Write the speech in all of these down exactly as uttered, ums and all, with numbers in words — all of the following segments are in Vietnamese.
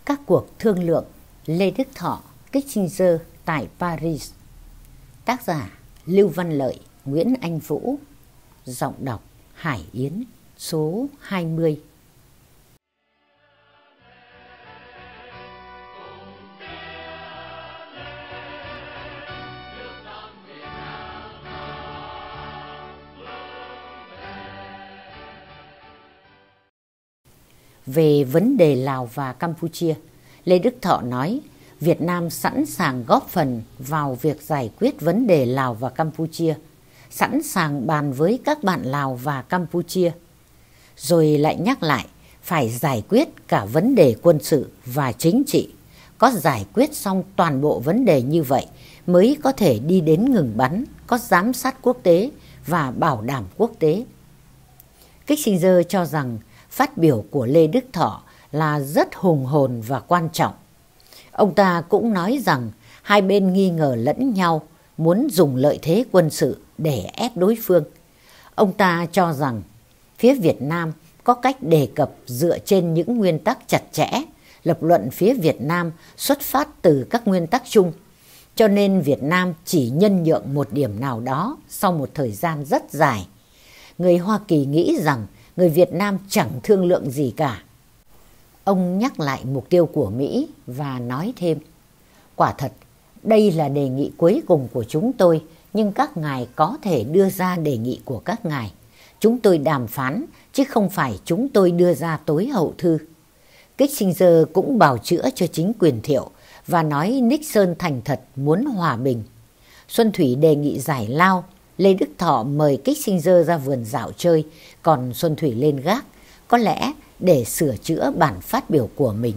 Các cuộc thương lượng Lê Đức Thọ, Kissinger tại Paris. Tác giả Lưu Văn Lợi, Nguyễn Anh Vũ. Giọng đọc Hải Yến. Số hai mươi. Về vấn đề Lào và Campuchia, Lê Đức Thọ nói Việt Nam sẵn sàng góp phần vào việc giải quyết vấn đề Lào và Campuchia, sẵn sàng bàn với các bạn Lào và Campuchia. Rồi lại nhắc lại phải giải quyết cả vấn đề quân sự và chính trị. Có giải quyết xong toàn bộ vấn đề như vậy mới có thể đi đến ngừng bắn, có giám sát quốc tế và bảo đảm quốc tế. Kissinger cho rằng phát biểu của Lê Đức Thọ là rất hùng hồn và quan trọng. Ông ta cũng nói rằng hai bên nghi ngờ lẫn nhau, muốn dùng lợi thế quân sự để ép đối phương. Ông ta cho rằng phía Việt Nam có cách đề cập dựa trên những nguyên tắc chặt chẽ, lập luận phía Việt Nam xuất phát từ các nguyên tắc chung, cho nên Việt Nam chỉ nhân nhượng một điểm nào đó sau một thời gian rất dài. Người Hoa Kỳ nghĩ rằng người Việt Nam chẳng thương lượng gì cả. Ông nhắc lại mục tiêu của Mỹ và nói thêm, quả thật, đây là đề nghị cuối cùng của chúng tôi, nhưng các ngài có thể đưa ra đề nghị của các ngài. Chúng tôi đàm phán, chứ không phải chúng tôi đưa ra tối hậu thư. Kissinger cũng bào chữa cho chính quyền Thiệu và nói Nixon thành thật muốn hòa bình. Xuân Thủy đề nghị giải lao. Lê Đức Thọ mời Kissinger ra vườn dạo chơi, còn Xuân Thủy lên gác, có lẽ để sửa chữa bản phát biểu của mình.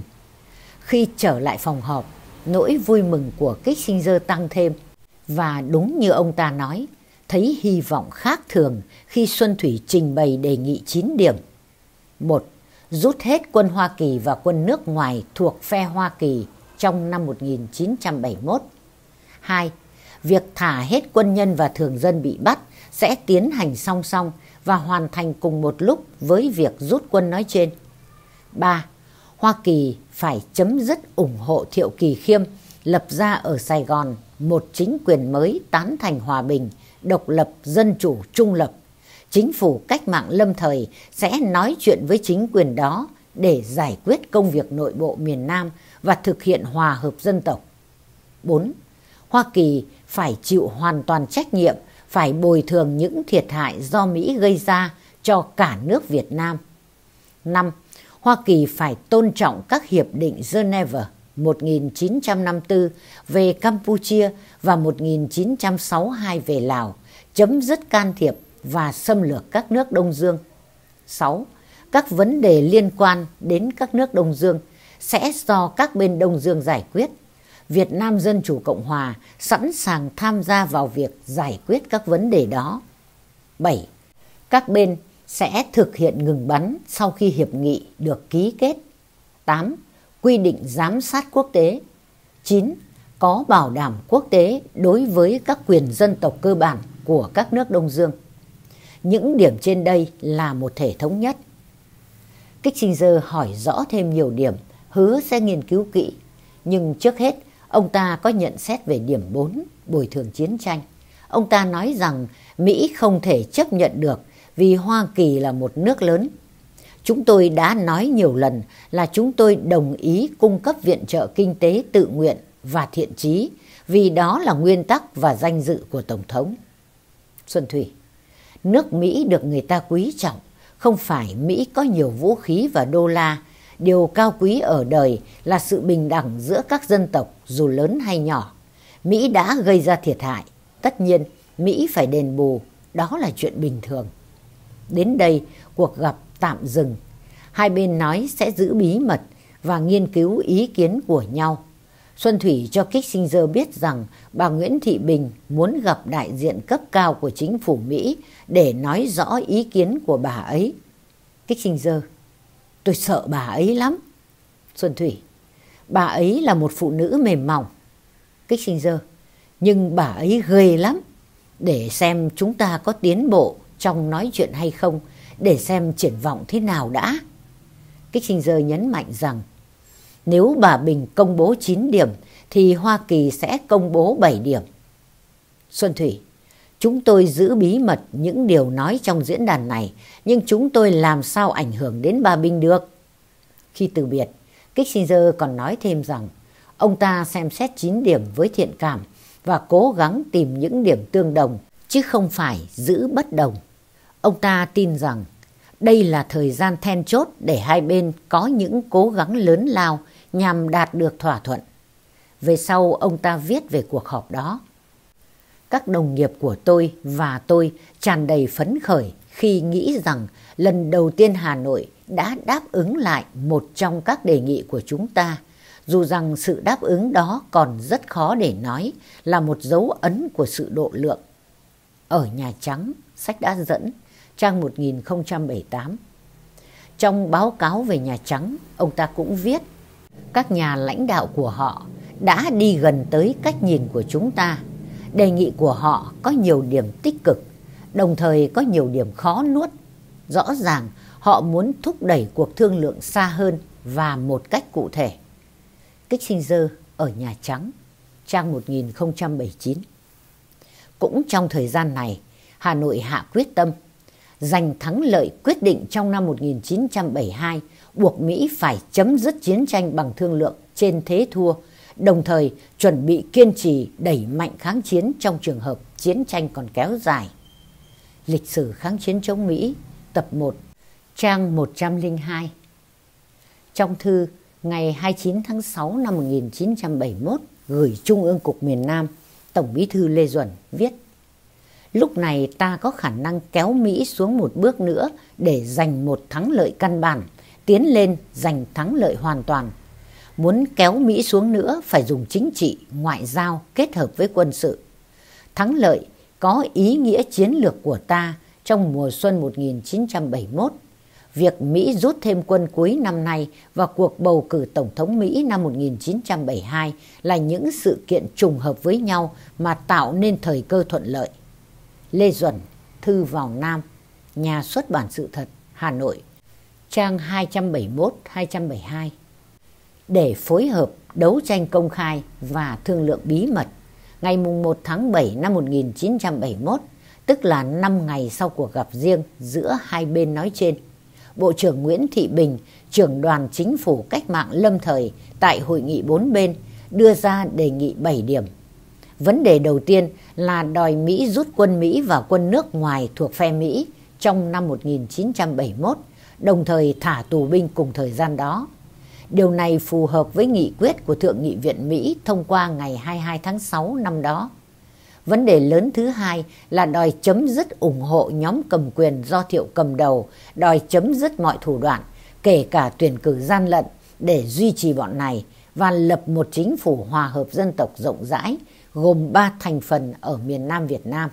Khi trở lại phòng họp, nỗi vui mừng của Kissinger tăng thêm, và đúng như ông ta nói, thấy hy vọng khác thường khi Xuân Thủy trình bày đề nghị chín điểm. Một. Rút hết quân Hoa Kỳ và quân nước ngoài thuộc phe Hoa Kỳ trong năm một nghìn chín trăm bảy mươi mốt. Hai. Việc thả hết quân nhân và thường dân bị bắt sẽ tiến hành song song và hoàn thành cùng một lúc với việc rút quân nói trên. Ba. Hoa Kỳ phải chấm dứt ủng hộ Thiệu Kỳ Khiêm, lập ra ở Sài Gòn một chính quyền mới tán thành hòa bình, độc lập, dân chủ, trung lập. Chính phủ cách mạng lâm thời sẽ nói chuyện với chính quyền đó để giải quyết công việc nội bộ miền Nam và thực hiện hòa hợp dân tộc. Bốn. Hoa Kỳ phải chịu hoàn toàn trách nhiệm, phải bồi thường những thiệt hại do Mỹ gây ra cho cả nước Việt Nam. Năm. Hoa Kỳ phải tôn trọng các hiệp định Geneva một nghìn chín trăm năm mươi tư về Campuchia và một nghìn chín trăm sáu mươi hai về Lào, chấm dứt can thiệp và xâm lược các nước Đông Dương. Sáu. Các vấn đề liên quan đến các nước Đông Dương sẽ do các bên Đông Dương giải quyết. Việt Nam Dân Chủ Cộng Hòa sẵn sàng tham gia vào việc giải quyết các vấn đề đó. Bảy. Các bên sẽ thực hiện ngừng bắn sau khi hiệp nghị được ký kết. Tám. Quy định giám sát quốc tế. Chín. Có bảo đảm quốc tế đối với các quyền dân tộc cơ bản của các nước Đông Dương. Những điểm trên đây là một thể thống nhất. Kissinger hỏi rõ thêm nhiều điểm, hứa sẽ nghiên cứu kỹ. Nhưng trước hết, ông ta có nhận xét về điểm bốn, bồi thường chiến tranh. Ông ta nói rằng Mỹ không thể chấp nhận được vì Hoa Kỳ là một nước lớn. Chúng tôi đã nói nhiều lần là chúng tôi đồng ý cung cấp viện trợ kinh tế tự nguyện và thiện chí vì đó là nguyên tắc và danh dự của Tổng thống. Xuân Thủy. Nước Mỹ được người ta quý trọng, không phải Mỹ có nhiều vũ khí và đô la. Điều cao quý ở đời là sự bình đẳng giữa các dân tộc dù lớn hay nhỏ. Mỹ đã gây ra thiệt hại, tất nhiên Mỹ phải đền bù, đó là chuyện bình thường. Đến đây cuộc gặp tạm dừng. Hai bên nói sẽ giữ bí mật và nghiên cứu ý kiến của nhau. Xuân Thủy cho Kissinger biết rằng bà Nguyễn Thị Bình muốn gặp đại diện cấp cao của chính phủ Mỹ để nói rõ ý kiến của bà ấy. Kissinger. Tôi sợ bà ấy lắm. Xuân Thủy. Bà ấy là một phụ nữ mềm mỏng. Kissinger. Nhưng bà ấy ghê lắm. Để xem chúng ta có tiến bộ trong nói chuyện hay không, để xem triển vọng thế nào đã. Kissinger nhấn mạnh rằng Nếu bà Bình công bố chín điểm thì Hoa Kỳ sẽ công bố bảy điểm. Xuân Thủy: chúng tôi giữ bí mật những điều nói trong diễn đàn này, nhưng chúng tôi làm sao ảnh hưởng đến bà Bình được? Khi từ biệt, Kissinger còn nói thêm rằng ông ta xem xét chín điểm với thiện cảm và cố gắng tìm những điểm tương đồng, chứ không phải giữ bất đồng. Ông ta tin rằng đây là thời gian then chốt để hai bên có những cố gắng lớn lao nhằm đạt được thỏa thuận. Về sau, ông ta viết về cuộc họp đó: các đồng nghiệp của tôi và tôi tràn đầy phấn khởi khi nghĩ rằng lần đầu tiên Hà Nội đã đáp ứng lại một trong các đề nghị của chúng ta, dù rằng sự đáp ứng đó còn rất khó để nói là một dấu ấn của sự độ lượng. Ở Nhà Trắng, sách đã dẫn, trang một nghìn không trăm bảy mươi tám. Trong báo cáo về Nhà Trắng, ông ta cũng viết: các nhà lãnh đạo của họ đã đi gần tới cách nhìn của chúng ta. Đề nghị của họ có nhiều điểm tích cực, đồng thời có nhiều điểm khó nuốt. Rõ ràng họ muốn thúc đẩy cuộc thương lượng xa hơn và một cách cụ thể. Kissinger ở Nhà Trắng, trang một nghìn không trăm bảy mươi chín. Cũng trong thời gian này, Hà Nội hạ quyết tâm giành thắng lợi quyết định trong năm một nghìn chín trăm bảy mươi hai, buộc Mỹ phải chấm dứt chiến tranh bằng thương lượng trên thế thua, đồng thời chuẩn bị kiên trì đẩy mạnh kháng chiến trong trường hợp chiến tranh còn kéo dài. Lịch sử kháng chiến chống Mỹ, tập một, trang một trăm lẻ hai. Trong thư ngày hai mươi chín tháng sáu năm một nghìn chín trăm bảy mươi mốt gửi Trung ương Cục miền Nam, Tổng Bí thư Lê Duẩn viết: lúc này ta có khả năng kéo Mỹ xuống một bước nữa để giành một thắng lợi căn bản, tiến lên giành thắng lợi hoàn toàn. Muốn kéo Mỹ xuống nữa phải dùng chính trị, ngoại giao kết hợp với quân sự. Thắng lợi có ý nghĩa chiến lược của ta trong mùa xuân một nghìn chín trăm bảy mươi mốt. Việc Mỹ rút thêm quân cuối năm nay và cuộc bầu cử Tổng thống Mỹ năm một nghìn chín trăm bảy mươi hai là những sự kiện trùng hợp với nhau mà tạo nên thời cơ thuận lợi. Lê Duẩn, thư vào Nam, Nhà xuất bản Sự thật, Hà Nội, trang hai trăm bảy mươi mốt đến hai trăm bảy mươi hai. Để phối hợp đấu tranh công khai và thương lượng bí mật, ngày mùng một tháng bảy năm một nghìn chín trăm bảy mươi mốt, tức là năm ngày sau cuộc gặp riêng giữa hai bên nói trên, Bộ trưởng Nguyễn Thị Bình, trưởng đoàn chính phủ cách mạng lâm thời tại hội nghị bốn bên, đưa ra đề nghị bảy điểm. Vấn đề đầu tiên là đòi Mỹ rút quân Mỹ và quân nước ngoài thuộc phe Mỹ trong năm một nghìn chín trăm bảy mươi mốt, đồng thời thả tù binh cùng thời gian đó. Điều này phù hợp với nghị quyết của Thượng nghị viện Mỹ thông qua ngày hai mươi hai tháng sáu năm đó. Vấn đề lớn thứ hai là đòi chấm dứt ủng hộ nhóm cầm quyền do Thiệu cầm đầu, đòi chấm dứt mọi thủ đoạn, kể cả tuyển cử gian lận để duy trì bọn này và lập một chính phủ hòa hợp dân tộc rộng rãi, gồm ba thành phần ở miền Nam Việt Nam.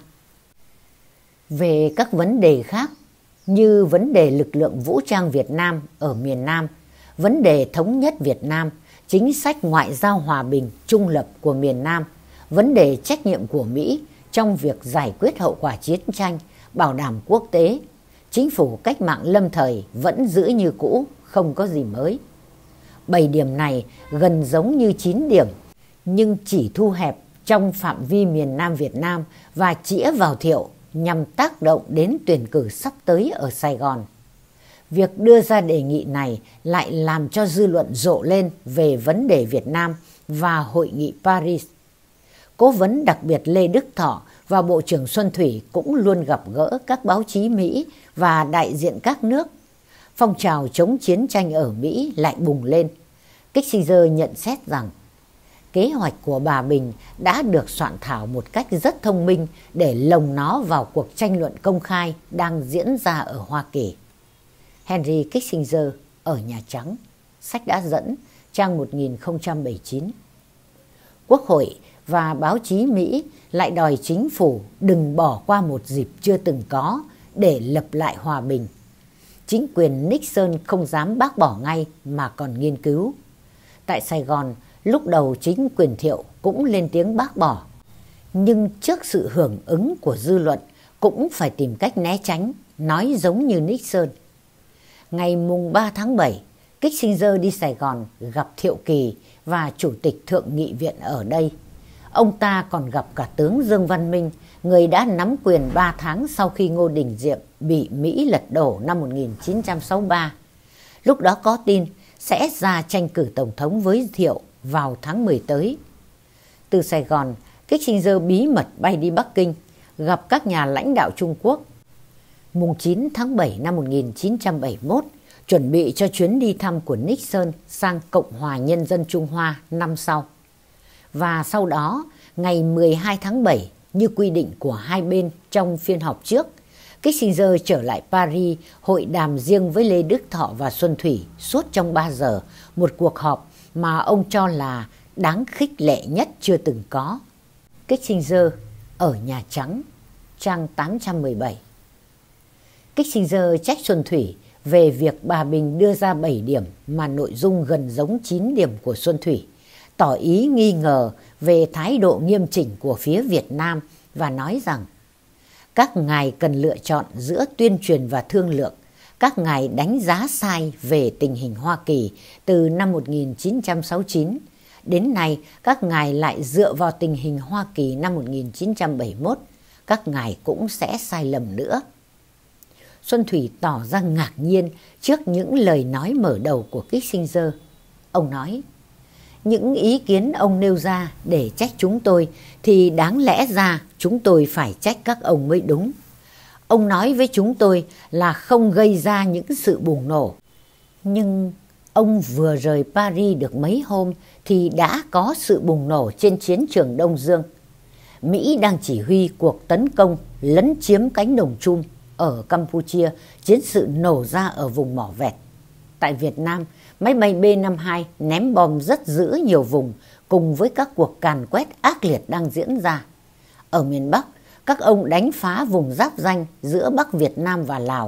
Về các vấn đề khác như vấn đề lực lượng vũ trang Việt Nam ở miền Nam, vấn đề thống nhất Việt Nam, chính sách ngoại giao hòa bình, trung lập của miền Nam, vấn đề trách nhiệm của Mỹ trong việc giải quyết hậu quả chiến tranh, bảo đảm quốc tế, chính phủ cách mạng lâm thời vẫn giữ như cũ, không có gì mới. Bảy điểm này gần giống như chín điểm, nhưng chỉ thu hẹp trong phạm vi miền Nam Việt Nam và chĩa vào Thiệu nhằm tác động đến tuyển cử sắp tới ở Sài Gòn. Việc đưa ra đề nghị này lại làm cho dư luận rộ lên về vấn đề Việt Nam và Hội nghị Paris. Cố vấn đặc biệt Lê Đức Thọ và Bộ trưởng Xuân Thủy cũng luôn gặp gỡ các báo chí Mỹ và đại diện các nước. Phong trào chống chiến tranh ở Mỹ lại bùng lên. Kissinger nhận xét rằng kế hoạch của bà Bình đã được soạn thảo một cách rất thông minh để lồng nó vào cuộc tranh luận công khai đang diễn ra ở Hoa Kỳ. Henry Kissinger ở Nhà Trắng, sách đã dẫn, trang một nghìn không trăm bảy mươi chín. Quốc hội và báo chí Mỹ lại đòi chính phủ đừng bỏ qua một dịp chưa từng có để lập lại hòa bình. Chính quyền Nixon không dám bác bỏ ngay mà còn nghiên cứu. Tại Sài Gòn, lúc đầu chính quyền Thiệu cũng lên tiếng bác bỏ. Nhưng trước sự hưởng ứng của dư luận cũng phải tìm cách né tránh, nói giống như Nixon. Ngày mùng ba tháng bảy, Kissinger đi Sài Gòn gặp Thiệu Kỳ và Chủ tịch Thượng nghị viện ở đây. Ông ta còn gặp cả tướng Dương Văn Minh, người đã nắm quyền ba tháng sau khi Ngô Đình Diệm bị Mỹ lật đổ năm một nghìn chín trăm sáu mươi ba. Lúc đó có tin sẽ ra tranh cử tổng thống với Thiệu vào tháng mười tới. Từ Sài Gòn, Kissinger bí mật bay đi Bắc Kinh, gặp các nhà lãnh đạo Trung Quốc. Mùng chín tháng bảy năm một nghìn chín trăm bảy mươi mốt, chuẩn bị cho chuyến đi thăm của Nixon sang Cộng hòa Nhân dân Trung Hoa năm sau. Và sau đó, ngày mười hai tháng bảy, như quy định của hai bên trong phiên họp trước, Kissinger trở lại Paris hội đàm riêng với Lê Đức Thọ và Xuân Thủy suốt trong ba giờ, một cuộc họp mà ông cho là đáng khích lệ nhất chưa từng có. Kissinger ở Nhà Trắng, trang tám trăm mười bảy. Kissinger trách Xuân Thủy về việc bà Bình đưa ra bảy điểm mà nội dung gần giống chín điểm của Xuân Thủy, tỏ ý nghi ngờ về thái độ nghiêm chỉnh của phía Việt Nam và nói rằng các ngài cần lựa chọn giữa tuyên truyền và thương lượng. Các ngài đánh giá sai về tình hình Hoa Kỳ từ năm một nghìn chín trăm sáu mươi chín. Đến nay, các ngài lại dựa vào tình hình Hoa Kỳ năm một nghìn chín trăm bảy mươi mốt. Các ngài cũng sẽ sai lầm nữa. Xuân Thủy tỏ ra ngạc nhiên trước những lời nói mở đầu của Kissinger. Ông nói, những ý kiến ông nêu ra để trách chúng tôi thì đáng lẽ ra chúng tôi phải trách các ông mới đúng. Ông nói với chúng tôi là không gây ra những sự bùng nổ. Nhưng ông vừa rời Paris được mấy hôm thì đã có sự bùng nổ trên chiến trường Đông Dương. Mỹ đang chỉ huy cuộc tấn công lấn chiếm cánh đồng Chum ở Campuchia, chiến sự nổ ra ở vùng Mỏ Vẹt. Tại Việt Nam, máy bay B năm mươi hai ném bom rất dữ nhiều vùng cùng với các cuộc càn quét ác liệt đang diễn ra. Ở miền Bắc, các ông đánh phá vùng giáp ranh giữa Bắc Việt Nam và Lào.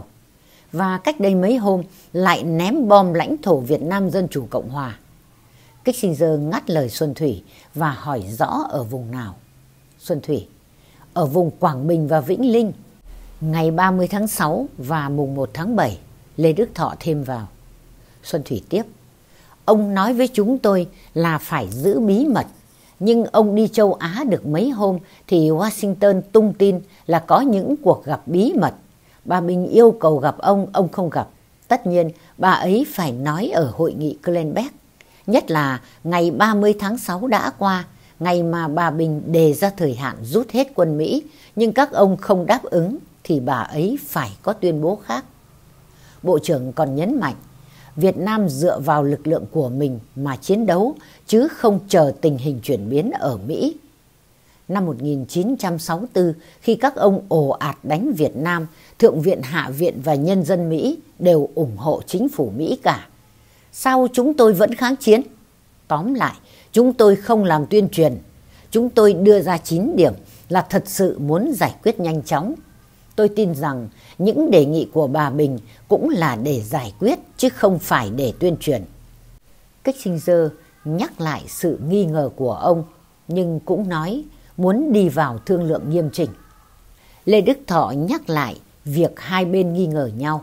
Và cách đây mấy hôm lại ném bom lãnh thổ Việt Nam Dân Chủ Cộng Hòa. Kissinger ngắt lời Xuân Thủy và hỏi rõ ở vùng nào. Xuân Thủy: ở vùng Quảng Bình và Vĩnh Linh. Ngày ba mươi tháng sáu và mùng một tháng bảy, Lê Đức Thọ thêm vào. Xuân Thủy tiếp: ông nói với chúng tôi là phải giữ bí mật, nhưng ông đi châu Á được mấy hôm thì Washington tung tin là có những cuộc gặp bí mật. Bà Bình yêu cầu gặp ông, ông không gặp. Tất nhiên bà ấy phải nói ở hội nghị Klemenberg. Nhất là ngày ba mươi tháng sáu đã qua, ngày mà bà Bình đề ra thời hạn rút hết quân Mỹ, nhưng các ông không đáp ứng thì bà ấy phải có tuyên bố khác. Bộ trưởng còn nhấn mạnh, Việt Nam dựa vào lực lượng của mình mà chiến đấu, chứ không chờ tình hình chuyển biến ở Mỹ. Năm một nghìn chín trăm sáu mươi tư, khi các ông ồ ạt đánh Việt Nam, Thượng viện, Hạ viện và nhân dân Mỹ đều ủng hộ chính phủ Mỹ cả. Sao chúng tôi vẫn kháng chiến? Tóm lại, chúng tôi không làm tuyên truyền. Chúng tôi đưa ra chín điểm là thật sự muốn giải quyết nhanh chóng. Tôi tin rằng những đề nghị của bà Bình cũng là để giải quyết chứ không phải để tuyên truyền. Kissinger nhắc lại sự nghi ngờ của ông, nhưng cũng nói muốn đi vào thương lượng nghiêm chỉnh. Lê Đức Thọ nhắc lại việc hai bên nghi ngờ nhau.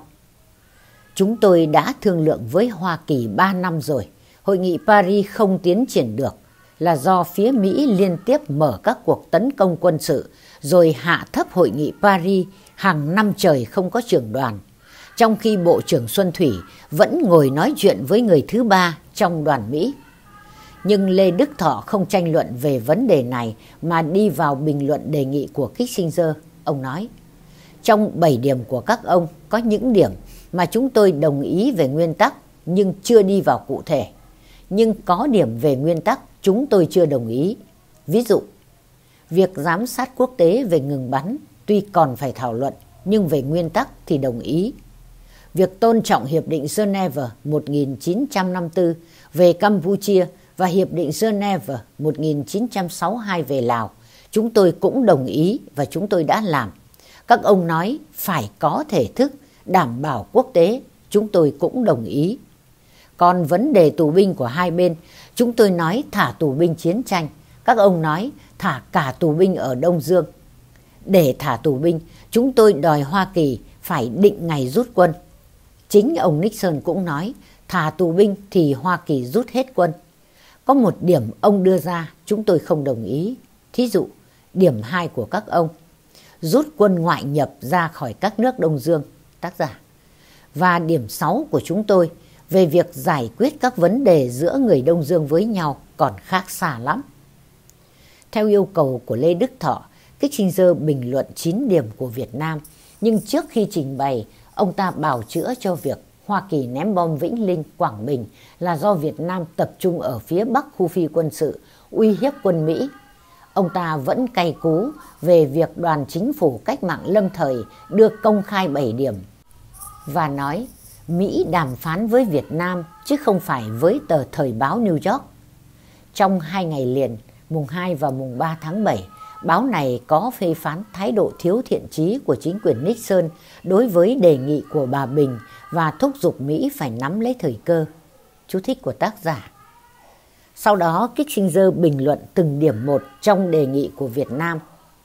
Chúng tôi đã thương lượng với Hoa Kỳ ba năm rồi. Hội nghị Paris không tiến triển được là do phía Mỹ liên tiếp mở các cuộc tấn công quân sự rồi hạ thấp hội nghị Paris hàng năm trời không có trưởng đoàn. Trong khi Bộ trưởng Xuân Thủy vẫn ngồi nói chuyện với người thứ ba trong đoàn Mỹ. Nhưng Lê Đức Thọ không tranh luận về vấn đề này mà đi vào bình luận đề nghị của Kissinger. Ông nói, trong bảy điểm của các ông có những điểm mà chúng tôi đồng ý về nguyên tắc nhưng chưa đi vào cụ thể. Nhưng có điểm về nguyên tắc chúng tôi chưa đồng ý. Ví dụ, việc giám sát quốc tế về ngừng bắn tuy còn phải thảo luận nhưng về nguyên tắc thì đồng ý. Việc tôn trọng Hiệp định Geneva một nghìn chín trăm năm mươi tư về Campuchia và Hiệp định Geneva một nghìn chín trăm sáu mươi hai về Lào, chúng tôi cũng đồng ý và chúng tôi đã làm. Các ông nói phải có thể thức đảm bảo quốc tế, chúng tôi cũng đồng ý. Còn vấn đề tù binh của hai bên, chúng tôi nói thả tù binh chiến tranh, các ông nói thả cả tù binh ở Đông Dương. Để thả tù binh, chúng tôi đòi Hoa Kỳ phải định ngày rút quân. Chính ông Nixon cũng nói thả tù binh thì Hoa Kỳ rút hết quân. Có một điểm ông đưa ra chúng tôi không đồng ý. Thí dụ, điểm hai của các ông, rút quân ngoại nhập ra khỏi các nước Đông Dương, tác giả. Và điểm sáu của chúng tôi về việc giải quyết các vấn đề giữa người Đông Dương với nhau còn khác xa lắm. Theo yêu cầu của Lê Đức Thọ, Kissinger bình luận chín điểm của Việt Nam, nhưng trước khi trình bày, ông ta bào chữa cho việc Hoa Kỳ ném bom Vĩnh Linh, Quảng Bình là do Việt Nam tập trung ở phía bắc khu phi quân sự, uy hiếp quân Mỹ. Ông ta vẫn cay cú về việc đoàn chính phủ cách mạng lâm thời đưa công khai bảy điểm và nói Mỹ đàm phán với Việt Nam chứ không phải với tờ Thời báo New York. Trong hai ngày liền, mùng hai và mùng ba tháng bảy, báo này có phê phán thái độ thiếu thiện chí của chính quyền Nixon đối với đề nghị của bà Bình và thúc giục Mỹ phải nắm lấy thời cơ. Chú thích của tác giả. Sau đó Kissinger bình luận từng điểm một trong đề nghị của Việt Nam.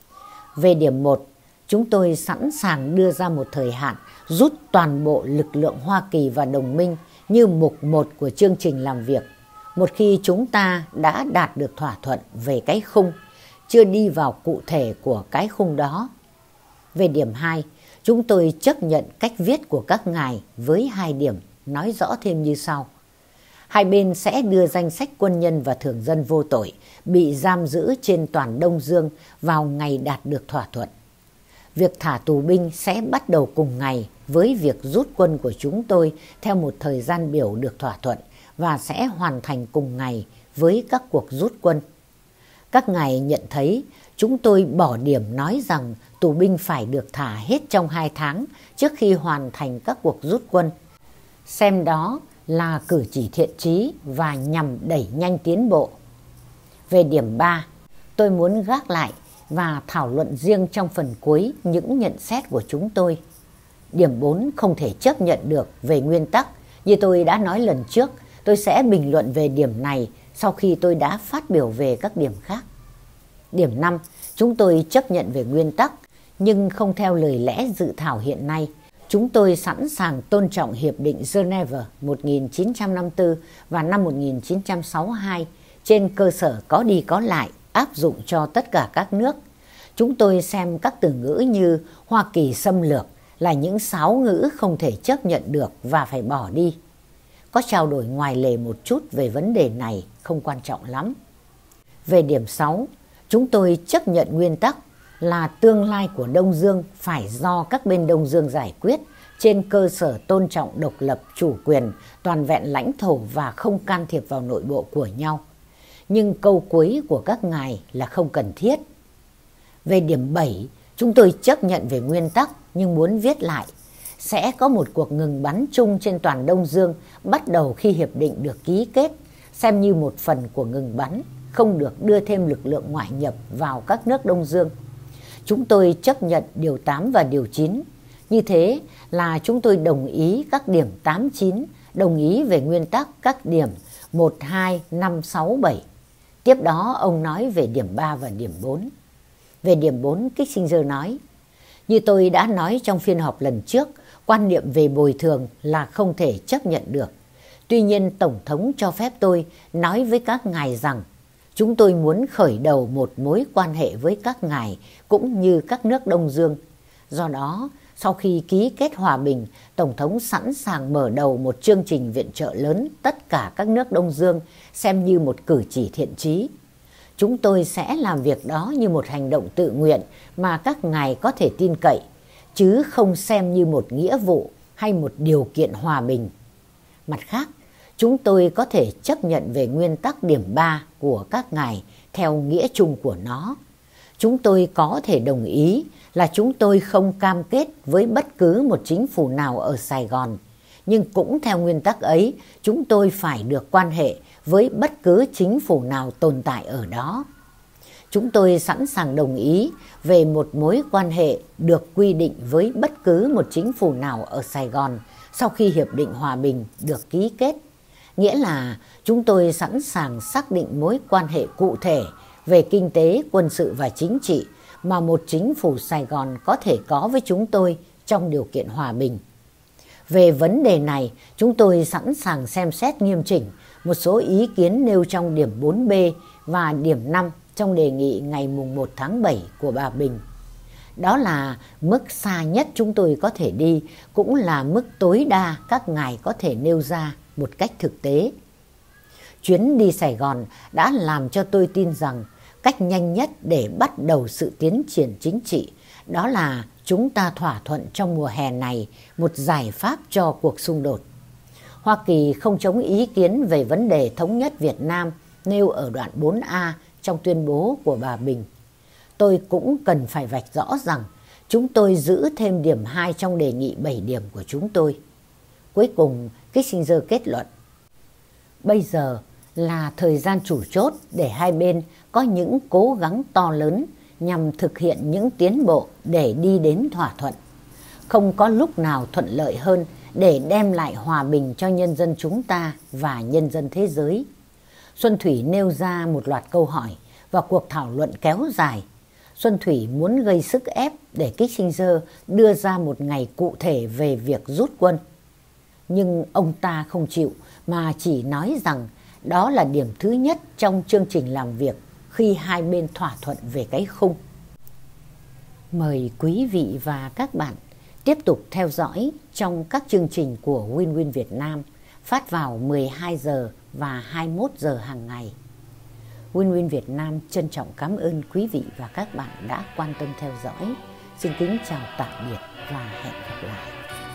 Về điểm một, chúng tôi sẵn sàng đưa ra một thời hạn rút toàn bộ lực lượng Hoa Kỳ và đồng minh như mục một của chương trình làm việc, một khi chúng ta đã đạt được thỏa thuận về cái khung, chưa đi vào cụ thể của cái khung đó. Về điểm hai, chúng tôi chấp nhận cách viết của các ngài với hai điểm, nói rõ thêm như sau. Hai bên sẽ đưa danh sách quân nhân và thường dân vô tội bị giam giữ trên toàn Đông Dương vào ngày đạt được thỏa thuận. Việc thả tù binh sẽ bắt đầu cùng ngày với việc rút quân của chúng tôi theo một thời gian biểu được thỏa thuận và sẽ hoàn thành cùng ngày với các cuộc rút quân. Các ngài nhận thấy chúng tôi bỏ điểm nói rằng tù binh phải được thả hết trong hai tháng trước khi hoàn thành các cuộc rút quân. Xem đó là cử chỉ thiện chí và nhằm đẩy nhanh tiến bộ. Về điểm ba, tôi muốn gác lại và thảo luận riêng trong phần cuối những nhận xét của chúng tôi. Điểm bốn không thể chấp nhận được về nguyên tắc. Như tôi đã nói lần trước, tôi sẽ bình luận về điểm này sau khi tôi đã phát biểu về các điểm khác. Điểm năm, chúng tôi chấp nhận về nguyên tắc, nhưng không theo lời lẽ dự thảo hiện nay. Chúng tôi sẵn sàng tôn trọng Hiệp định Geneva một nghìn chín trăm năm mươi tư và năm một nghìn chín trăm sáu mươi hai trên cơ sở có đi có lại áp dụng cho tất cả các nước. Chúng tôi xem các từ ngữ như Hoa Kỳ xâm lược là những sáo ngữ không thể chấp nhận được và phải bỏ đi. Có trao đổi ngoài lề một chút về vấn đề này không quan trọng lắm. Về điểm sáu, chúng tôi chấp nhận nguyên tắc là tương lai của Đông Dương phải do các bên Đông Dương giải quyết trên cơ sở tôn trọng độc lập, chủ quyền, toàn vẹn lãnh thổ và không can thiệp vào nội bộ của nhau. Nhưng câu cuối của các ngài là không cần thiết. Về điểm bảy, chúng tôi chấp nhận về nguyên tắc nhưng muốn viết lại. Sẽ có một cuộc ngừng bắn chung trên toàn Đông Dương bắt đầu khi hiệp định được ký kết, xem như một phần của ngừng bắn, không được đưa thêm lực lượng ngoại nhập vào các nước Đông Dương. Chúng tôi chấp nhận điều tám và điều chín. Như thế là chúng tôi đồng ý các điểm tám, chín, đồng ý về nguyên tắc các điểm một, hai, năm, sáu, bảy. Tiếp đó ông nói về điểm ba và điểm bốn. Về điểm bốn, Kissinger nói, như tôi đã nói trong phiên họp lần trước, quan niệm về bồi thường là không thể chấp nhận được. Tuy nhiên Tổng thống cho phép tôi nói với các ngài rằng chúng tôi muốn khởi đầu một mối quan hệ với các ngài cũng như các nước Đông Dương. Do đó, sau khi ký kết hòa bình, Tổng thống sẵn sàng mở đầu một chương trình viện trợ lớn tất cả các nước Đông Dương xem như một cử chỉ thiện chí. Chúng tôi sẽ làm việc đó như một hành động tự nguyện mà các ngài có thể tin cậy, chứ không xem như một nghĩa vụ hay một điều kiện hòa bình. Mặt khác, chúng tôi có thể chấp nhận về nguyên tắc điểm ba của các ngài theo nghĩa chung của nó. Chúng tôi có thể đồng ý là chúng tôi không cam kết với bất cứ một chính phủ nào ở Sài Gòn, nhưng cũng theo nguyên tắc ấy, chúng tôi phải được quan hệ với bất cứ chính phủ nào tồn tại ở đó. Chúng tôi sẵn sàng đồng ý về một mối quan hệ được quy định với bất cứ một chính phủ nào ở Sài Gòn sau khi Hiệp định Hòa bình được ký kết. Nghĩa là chúng tôi sẵn sàng xác định mối quan hệ cụ thể về kinh tế, quân sự và chính trị mà một chính phủ Sài Gòn có thể có với chúng tôi trong điều kiện hòa bình. Về vấn đề này, chúng tôi sẵn sàng xem xét nghiêm chỉnh một số ý kiến nêu trong điểm bốn B và điểm năm trong đề nghị ngày mùng một tháng bảy của bà Bình. Đó là mức xa nhất chúng tôi có thể đi, cũng là mức tối đa các ngài có thể nêu ra một cách thực tế. Chuyến đi Sài Gòn đã làm cho tôi tin rằng cách nhanh nhất để bắt đầu sự tiến triển chính trị đó là chúng ta thỏa thuận trong mùa hè này một giải pháp cho cuộc xung đột. Hoa Kỳ không chống ý kiến về vấn đề thống nhất Việt Nam nêu ở đoạn bốn A trong tuyên bố của bà Bình. Tôi cũng cần phải vạch rõ rằng chúng tôi giữ thêm điểm hai trong đề nghị bảy điểm của chúng tôi. Cuối cùng, Kissinger kết luận: bây giờ là thời gian chủ chốt để hai bên có những cố gắng to lớn nhằm thực hiện những tiến bộ để đi đến thỏa thuận. Không có lúc nào thuận lợi hơn để đem lại hòa bình cho nhân dân chúng ta và nhân dân thế giới. Xuân Thủy nêu ra một loạt câu hỏi và cuộc thảo luận kéo dài. Xuân Thủy muốn gây sức ép để Kissinger đưa ra một ngày cụ thể về việc rút quân. Nhưng ông ta không chịu mà chỉ nói rằng đó là điểm thứ nhất trong chương trình làm việc khi hai bên thỏa thuận về cái khung. Mời quý vị và các bạn tiếp tục theo dõi trong các chương trình của Win Win Việt Nam phát vào mười hai giờ và hai mươi mốt giờ hàng ngày. Win Win Việt Nam trân trọng cảm ơn quý vị và các bạn đã quan tâm theo dõi. Xin kính chào tạm biệt và hẹn gặp lại.